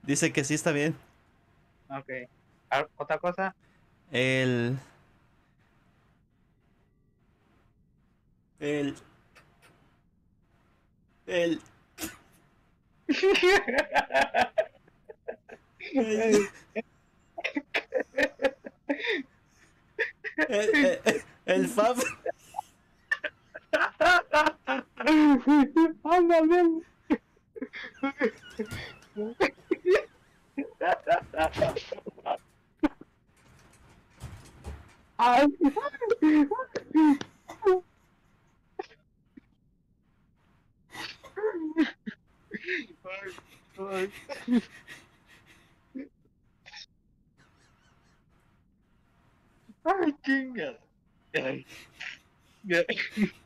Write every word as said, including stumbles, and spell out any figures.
Dice que sí está bien. Ok. Ah, ¿otra cosa? El. El. El. El. El, el, el Fab. Anda bien. Ay, ay, ay, chinga. Ay, ya.